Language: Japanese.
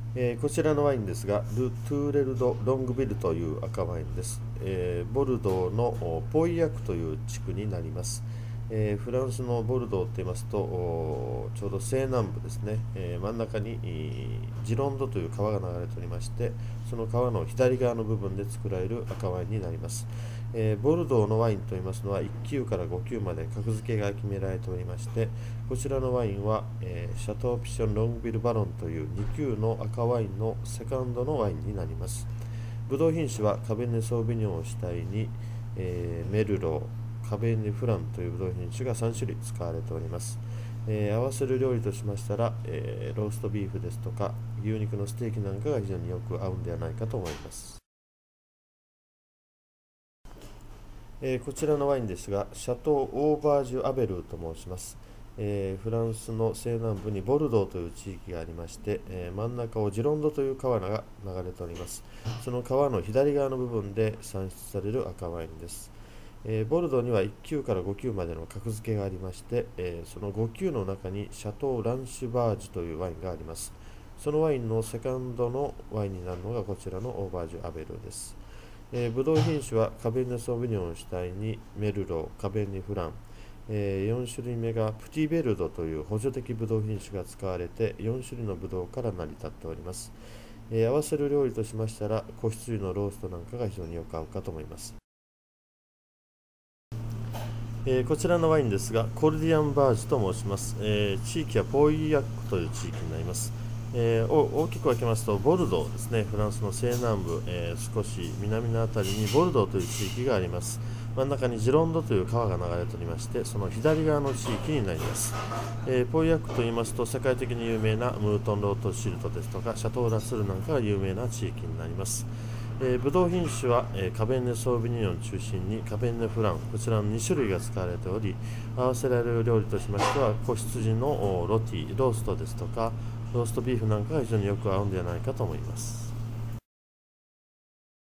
こちらのワインですが、ル・トゥーレル・ド・ロングビルという赤ワインです。ボルドーのポイヤクという地区になります。フランスのボルドーと言いますとちょうど西南部ですね、真ん中にジロンドという川が流れておりまして、その川の左側の部分で作られる赤ワインになります。ボルドーのワインといいますのは1級から5級まで格付けが決められておりまして、こちらのワインは、シャトーピションロングビルバロンという2級の赤ワインのセカンドのワインになります。ブドウ品種はカベネソービニョンを主体に、メルロー、カベネフランというブドウ品種が3種類使われております。合わせる料理としましたら、ローストビーフですとか牛肉のステーキなんかが非常によく合うんではないかと思います。こちらのワインですが、シャトー・オーバージュ・アベルーと申します。フランスの西南部にボルドーという地域がありまして、真ん中をジロンドという川が流れております。その川の左側の部分で産出される赤ワインです。ボルドーには1級から5級までの格付けがありまして、その5級の中にシャトー・ランシュバージュというワインがあります。そのワインのセカンドのワインになるのがこちらのオーバージュ・アベルーです。ブドウ品種はカベネソービニョンを主体にメルロー、カベネフラン、4種類目がプティベルドという補助的ブドウ品種が使われて4種類のブドウから成り立っております。合わせる料理としましたら子羊のローストなんかが非常によく合うかと思います。こちらのワインですが、コルディアンバージュと申します。地域はポイヤックという地域になります。大きく分けますと、ボルドーですね、フランスの西南部、少し南のあたりにボルドーという地域があります。真ん中にジロンドという川が流れておりまして、その左側の地域になります。ポイヤックといいますと、世界的に有名なムートンロートシルトですとか、シャトーラスルなんかが有名な地域になります。ブドウ品種は、カベンネ・ソービニョンを中心にカベンネ・フラン、こちらの2種類が使われており、合わせられる料理としましては子羊のロティ、ローストですとかローストビーフなんかが非常によく合うんではないかと思います。